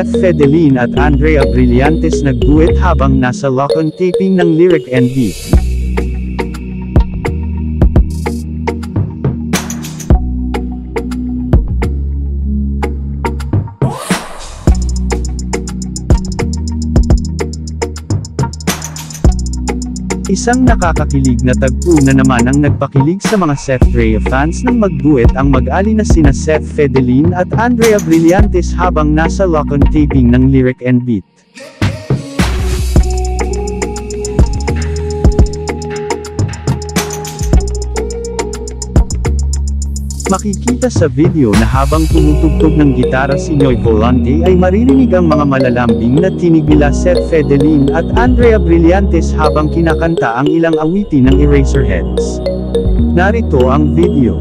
Seth Fedelin at Andrea Brillantes nag-duet habang nasa lock-in taping ng lyric and beat. Isang nakakakilig na tagpo na naman ang nagpakilig sa mga SETHDREA fans nang mag-duet ang mag-ali na sina Seth Fedelin at Andrea Brillantes habang nasa lock-on taping ng lyric and beat. Makikita sa video na habang tumutugtog ng gitara si Noy Volante ay maririnig ang mga malalambing na tinig nila Seth Fedelin at Andrea Brillantes habang kinakanta ang ilang awitin ng Eraserheads. Narito ang video.